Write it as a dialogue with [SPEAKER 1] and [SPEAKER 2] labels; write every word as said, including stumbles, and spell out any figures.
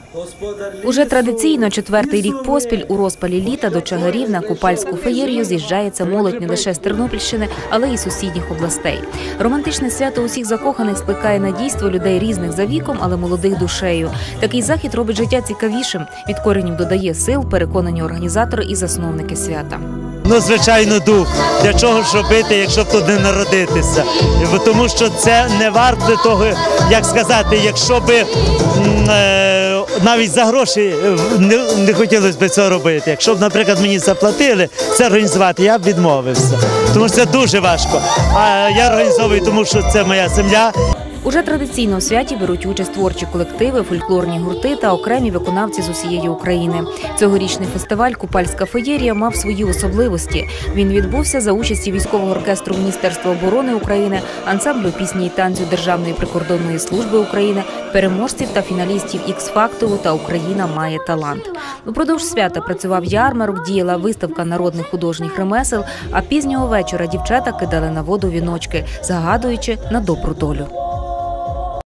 [SPEAKER 1] Уже традиційно четвертий рік поспіль у розпалі літа до Чагарів на купальську феєрію з'їжджається молодь не лише з Тернопільщини, але й сусідніх областей. Романтичне свято усіх закоханих скликає на дійство людей різних за віком, але молодих душею. Такий захід робить життя цікавішим, від коренів додає сил, переконані організатори і засновники свята.
[SPEAKER 2] Ну, звичайно, дух. Для чого ж робити, якщо б тут не народитися? Бо тому що це не варто того, як сказати, якщо б е, навіть за гроші не, не хотілося б цього робити. Якщо б, наприклад, мені заплатили це організувати, я б відмовився. Тому що це дуже важко. А я організовую, тому що це моя земля.
[SPEAKER 1] Уже традиційно у святі беруть участь творчі колективи, фольклорні гурти та окремі виконавці з усієї України. Цьогорічний фестиваль «Купальська феєрія» мав свої особливості. Він відбувся за участі військового оркестру Міністерства оборони України, ансамблю пісні і танцю Державної прикордонної служби України, переможців та фіналістів «Ікс-фактору» та «Україна має талант». Упродовж свята працював ярмарок, діяла виставка народних художніх ремесел, а пізнього вечора дівчата кидали на воду віночки, загадуючи на добру долю.